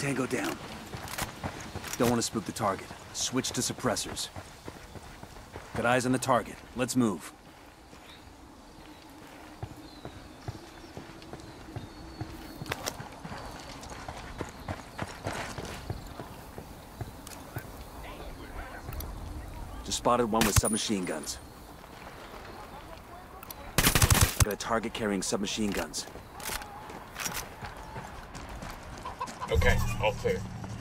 Tango down. Don't want to spook the target. Switch to suppressors. Got eyes on the target. Let's move. Just spotted one with submachine guns. Got a target carrying submachine guns. Okay, all clear.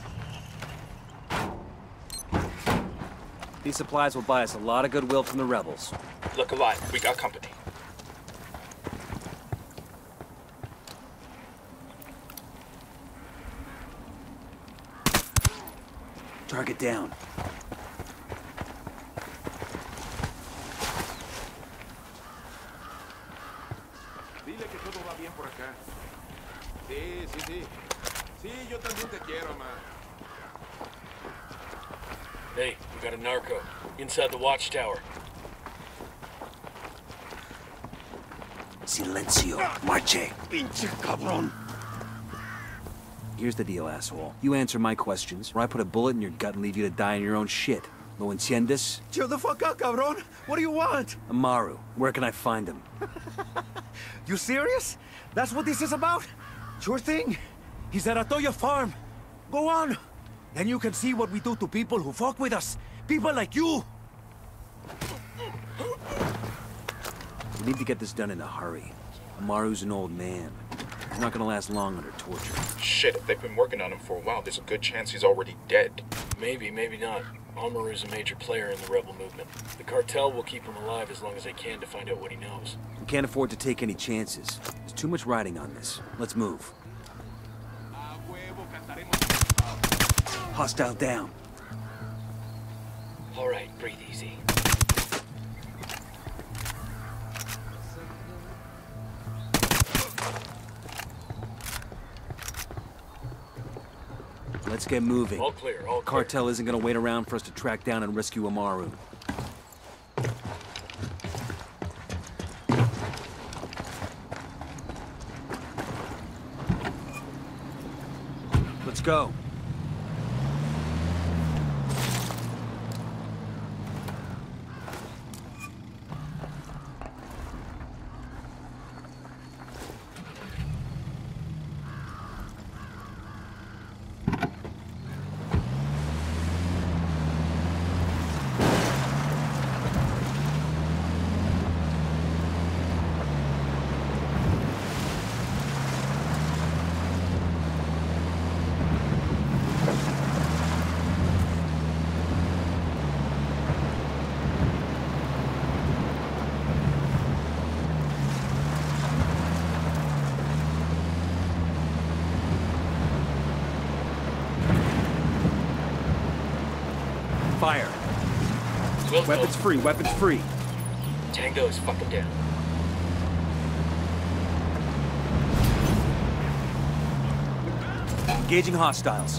These supplies will buy us a lot of goodwill from the rebels. Look alive, we got company. Target down. Dile que todo va bien por acá. Sí, sí, sí. Sí, yo también te quiero, man. Hey, we got a narco inside the watchtower. Silencio. Marche. Pinche cabrón. Here's the deal, asshole. You answer my questions, or I put a bullet in your gut and leave you to die in your own shit. ¿Lo entiendes? Chill the fuck out, cabrón. What do you want? Amaru, where can I find him? You serious? That's what this is about? Sure thing. He's at Atoya Farm. Go on. Then you can see what we do to people who fuck with us. People like you. We need to get this done in a hurry. Amaru's an old man. He's not gonna last long under torture. Shit, if they've been working on him for a while, there's a good chance he's already dead. Maybe, maybe not. Amaru's a major player in the rebel movement. The cartel will keep him alive as long as they can to find out what he knows. We can't afford to take any chances. There's too much riding on this. Let's move. Hostile down. All right, breathe easy. Let's get moving. All clear, all clear. Cartel isn't gonna wait around for us to track down and rescue Amaru. Let's go. Fire. Weapons free, weapons free. Tango is fucking down. Engaging hostiles.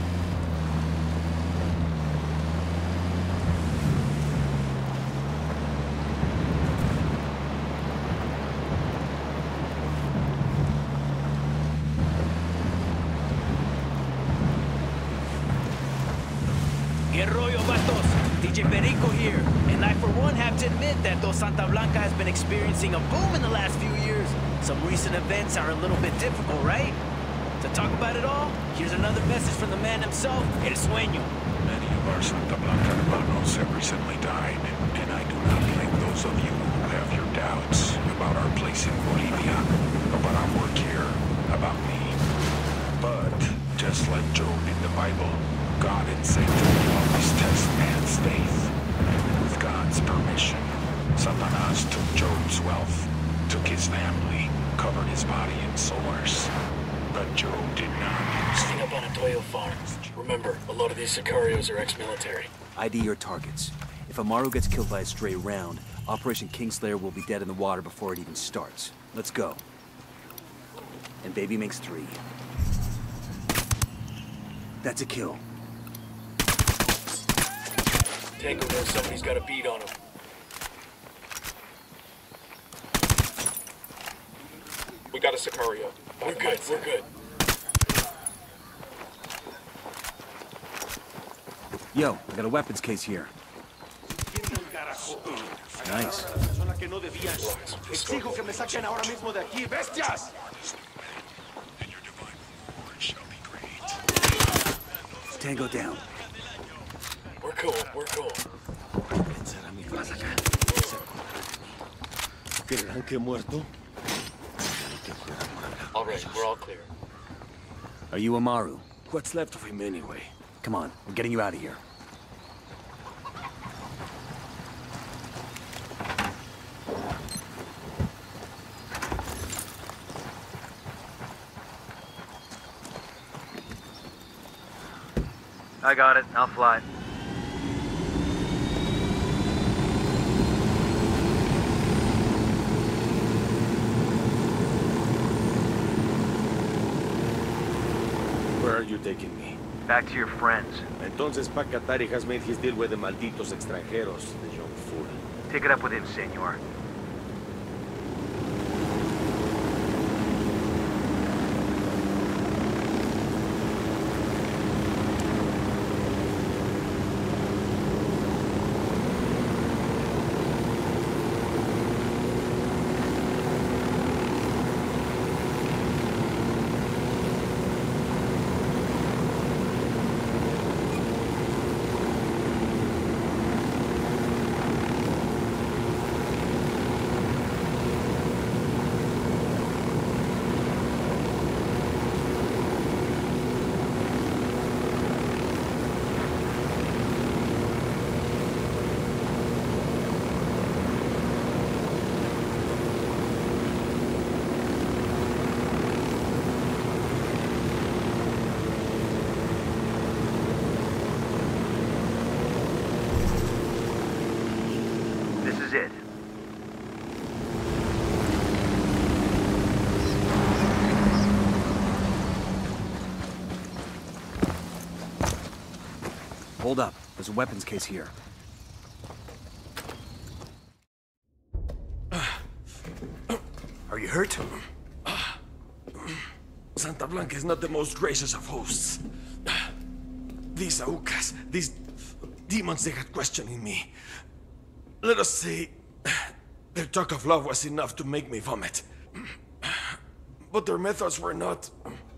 Que rollo, vatos? DJ Perico here, and I for one have to admit that though Santa Blanca has been experiencing a boom in the last few years, some recent events are a little bit difficult, right? To talk about it all, here's another message from the man himself, El Sueño. Many of our Santa Blanca hermanos have recently died, and I do not blame those of you who have your doubts about our place in Bolivia, about our work here, about me. But, just like Job in the Bible, God and Satan always test man's faith. With God's permission, Satanas took Job's wealth, took his family, covered his body in sores. But Job did not. Staying up on Atoyo Farm. Remember, a lot of these Sicarios are ex-military. ID your targets. If Amaru gets killed by a stray round, Operation Kingslayer will be dead in the water before it even starts. Let's go. And baby makes 3. That's a kill. Tango knows somebody's got a beat on him. We got a Sicario. We're good, we're good. Yo, I got a weapons case here. Nice. Exijo que me saquen ahora mismo de aquí, bestias. And your divine reward shall be great. Tango down. We're cool, we're cool. ¿Creerán que he muerto? All right, we're all clear. Are you Amaru? What's left of him anyway? Come on, we're getting you out of here. I got it. I'll fly. Where are you taking me? Back to your friends. Entonces Pacatari has made his deal with the malditos extranjeros, the young fool. Take it up with him, senor. This is it. Hold up. There's a weapons case here. Are you hurt? Santa Blanca is not the most gracious of hosts. These Aucas, these demons they had questioning me. Let us say, their talk of love was enough to make me vomit. But their methods were not...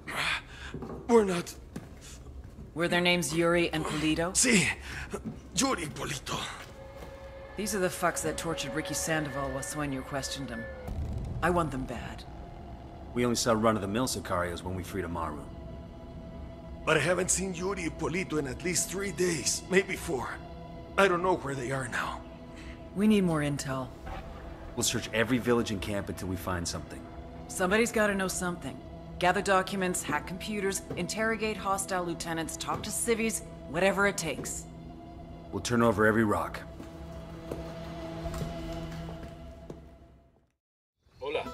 Were their names Yuri and Polito? See, Yuri Polito. These are the fucks that tortured Ricky Sandoval while Sueño questioned him. I want them bad. We only saw run-of-the-mill Sicarios when we freed Amaru. But I haven't seen Yuri and Polito in at least 3 days, maybe 4. I don't know where they are now. We need more intel. We'll search every village and camp until we find something. Somebody's gotta know something. Gather documents, hack computers, interrogate hostile lieutenants, talk to civvies, whatever it takes. We'll turn over every rock. Hola.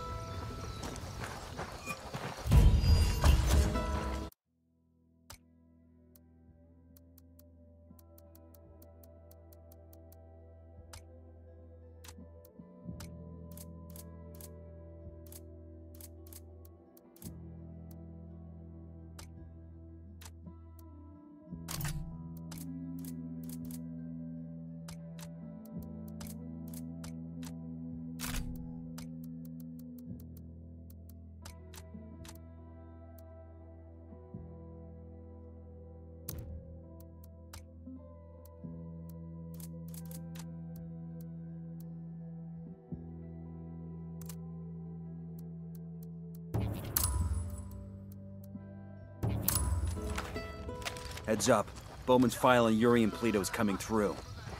Heads up. Bowman's file on Yuri and Polito is coming through.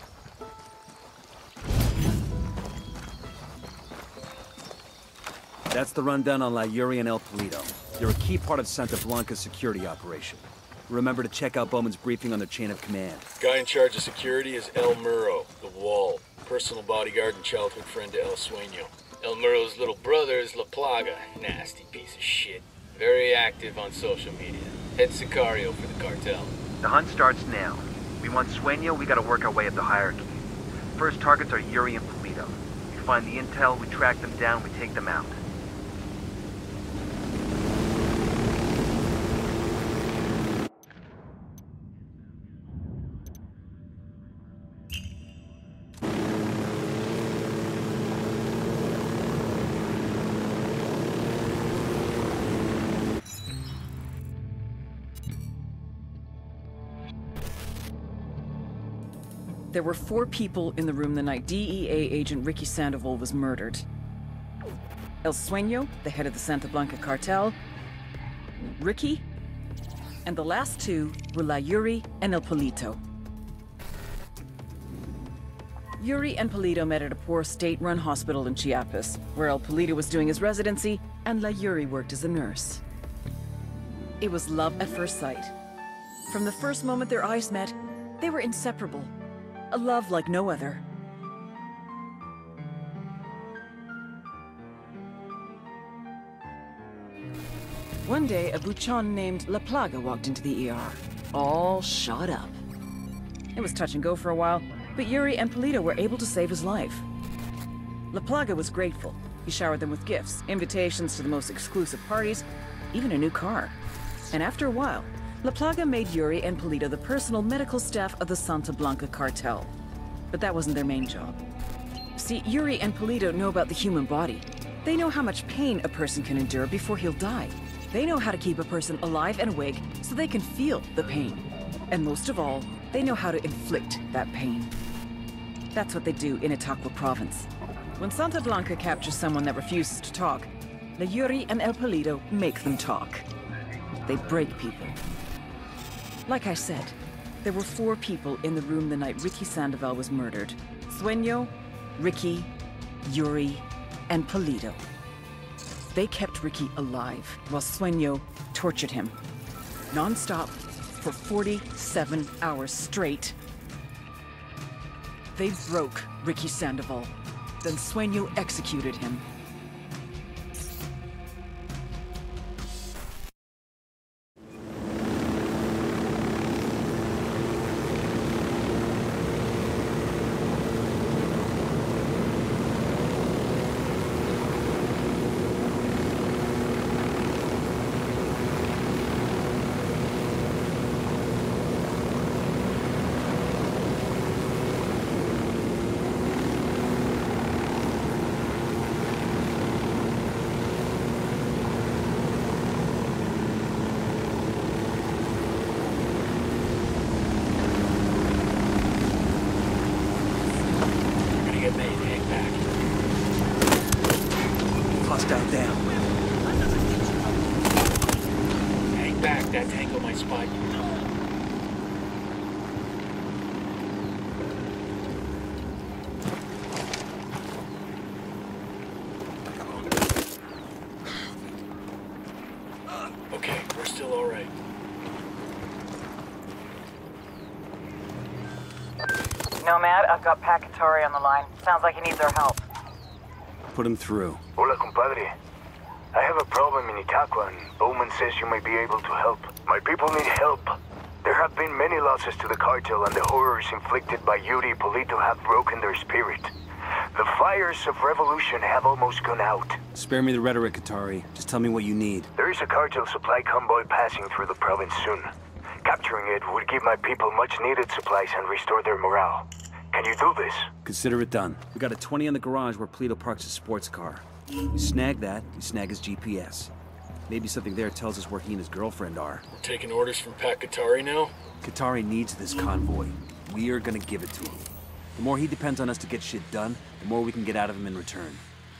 That's the rundown on La Yuri and El Polito. They're a key part of Santa Blanca's security operation. Remember to check out Bowman's briefing on their chain of command. Guy in charge of security is El Muro, the Wall. Personal bodyguard and childhood friend to El Sueño. El Muro's little brother is La Plaga. Nasty piece of shit. Very active on social media. Head Sicario for the cartel. The hunt starts now. We want Sueño, we gotta work our way up the hierarchy. First targets are Yuri and Polito. We find the intel, we track them down, we take them out. There were 4 people in the room the night DEA agent Ricky Sandoval was murdered. El Sueño, the head of the Santa Blanca cartel, Ricky, and the last 2 were La Yuri and El Polito. Yuri and Polito met at a poor state-run hospital in Chiapas, where El Polito was doing his residency and La Yuri worked as a nurse. It was love at first sight. From the first moment their eyes met, they were inseparable. A love like no other. One day, a buchon named La Plaga walked into the ER, all shot up. It was touch and go for a while, but Yuri and Polito were able to save his life. La Plaga was grateful. He showered them with gifts, invitations to the most exclusive parties, even a new car. And after a while, La Plaga made Yuri and Polito the personal medical staff of the Santa Blanca cartel. But that wasn't their main job. See, Yuri and Polito know about the human body. They know how much pain a person can endure before he'll die. They know how to keep a person alive and awake so they can feel the pain. And most of all, they know how to inflict that pain. That's what they do in Itaqua province. When Santa Blanca captures someone that refuses to talk, La Yuri and El Polito make them talk. They break people. Like I said, there were 4 people in the room the night Ricky Sandoval was murdered. Sueño, Ricky, Yuri, and Polito. They kept Ricky alive while Sueño tortured him. Non-stop for 47 hours straight. They broke Ricky Sandoval. Then Sueño executed him. Hostile down. Hang back, that tango might spot you. Okay, we're still all right. Nomad, I've got Pacatari on the line. Sounds like he needs our help. Put him through. Hola, compadre. I have a problem in Itaqua, and Bowman says you may be able to help. My people need help. There have been many losses to the cartel, and the horrors inflicted by Yuri Polito have broken their spirit. The fires of revolution have almost gone out. Spare me the rhetoric, Katari. Just tell me what you need. There is a cartel supply convoy passing through the province soon. Capturing it would give my people much-needed supplies and restore their morale. Can you do this? Consider it done. We got a 20 in the garage where Polito parks his sports car. We snag that, we snag his GPS. Maybe something there tells us where he and his girlfriend are. We're taking orders from Pacatari now? Katari needs this convoy. We are gonna give it to him. The more he depends on us to get shit done, the more we can get out of him in return.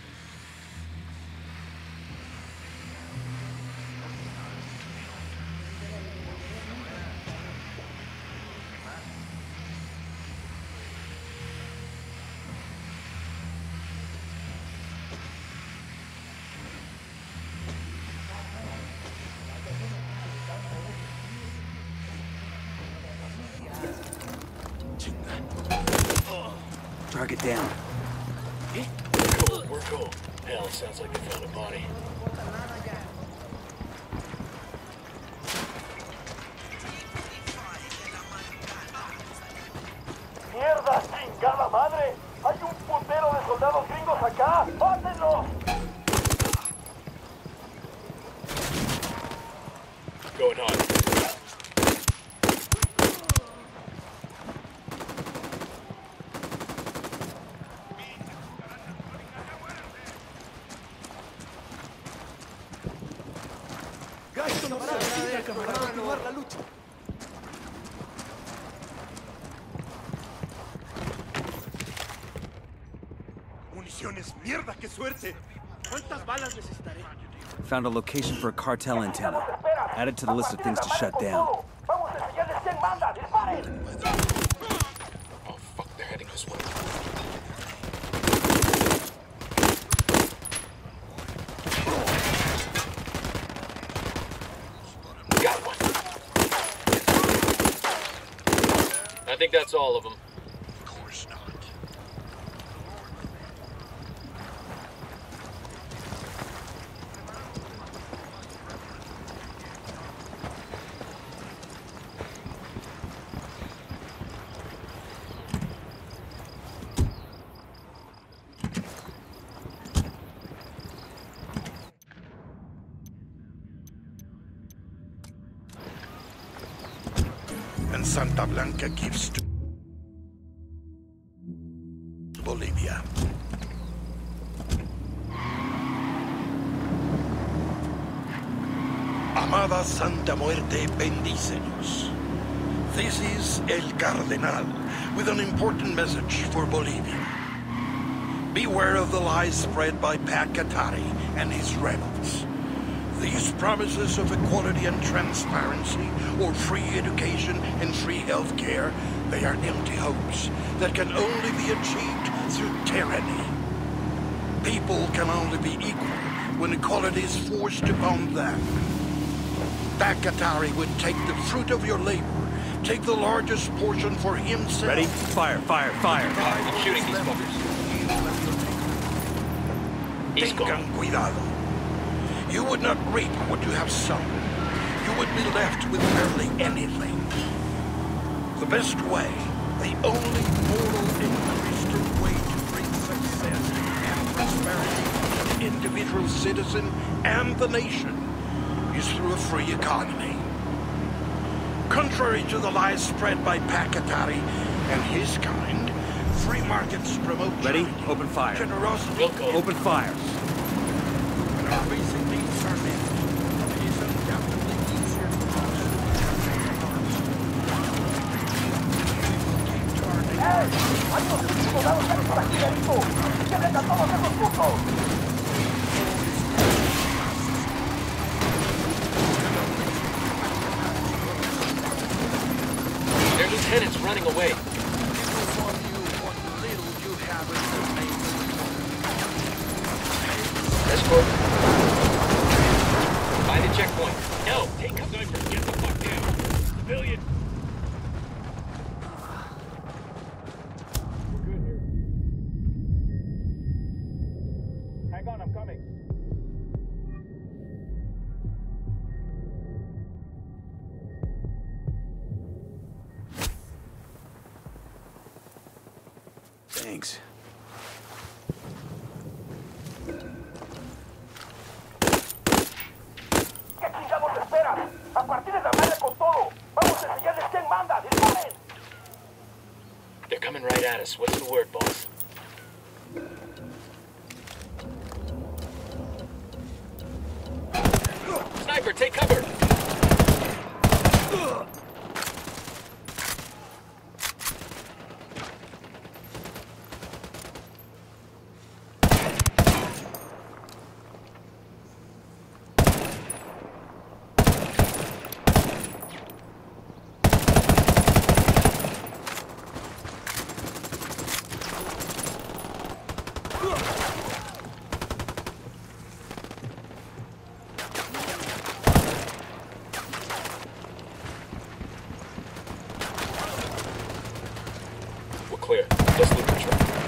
Target down. We're cool. Hell, sounds like they found a body. ¡Mierda, chingada madre! ¡Hay un putero de soldados gringos acá! ¡Mátenlos! Going on. Mierda, qué suerte. ¿Cuántas balas necesitaré? Found a location for a cartel antenna. Add it to the list of things to shut down. Oh, fuck, they're heading this way. Got one. I think that's all of them. Of course not. And Santa Blanca gives to Bolivia. Amada Santa Muerte, bendícenos. This is El Cardenal with an important message for Bolivia. Beware of the lies spread by Pac Katari and his rebels. These promises of equality and transparency, or free education and free health care, they are empty hopes that can only be achieved through tyranny. People can only be equal when equality is forced upon them. Pac Katari would take the fruit of your labor, take the largest portion for himself. Ready? Fire, fire, fire. I'm shooting these fuckers. He's gone. Tengan cuidado. You would not reap what you have sown. You would be left with barely anything. The best way, the only moral and Christian way to bring success and prosperity to the individual citizen and the nation is through a free economy. Contrary to the lies spread by Pac Katari and his kind, free markets promote Ready? charity, Open fire. generosity, We'll go. Open fire. and our basic needs are met. It is undoubtedly easier to cross Their lieutenant's running away. Escort. Find a checkpoint. No, take cover. Sniper, get the fuck down. Civilian. We're good here. Hang on, I'm coming. Thanks. They're coming right at us. What's the word, boss? Sniper, take cover! We're clear. Let's loot the truck.